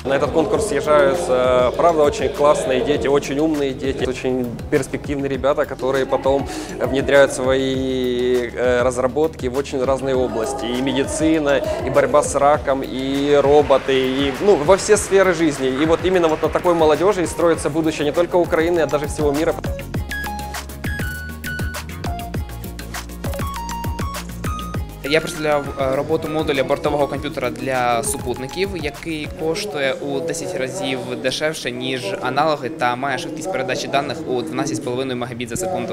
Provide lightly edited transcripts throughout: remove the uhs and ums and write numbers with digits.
На этот конкурс съезжаются, правда, очень классные дети, очень умные дети, очень перспективные ребята, которые потом внедряют свои разработки в очень разные области. И медицина, и борьба с раком, и роботы, и во все сферы жизни. И вот именно вот на такой молодежи и строится будущее не только Украины, а даже всего мира. Я представляв роботу модуля бортового комп'ютера для супутників, який коштує у 10 разів дешевше, ніж аналоги, та має швидкість передачі даних у 12,5 Мбіт за секунду.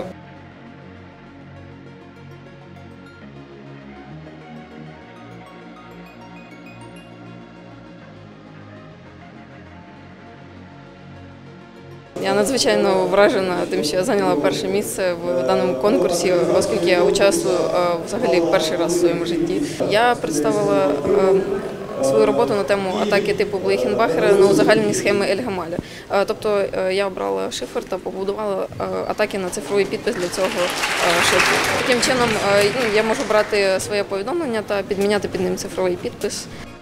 Я надзвичайно вражена тим, що я зайняла перше місце в даному конкурсі, оскільки я участвую взагалі перший раз в своєму житті. Я представила свою роботу на тему атаки типу Блейхенбахера на узагальнені схеми Ель-Гамаля. Тобто я обрала шифр та побудувала атаки на цифровий підпис для цього шифру. Таким чином я можу брати своє повідомлення та підміняти під ним цифровий підпис.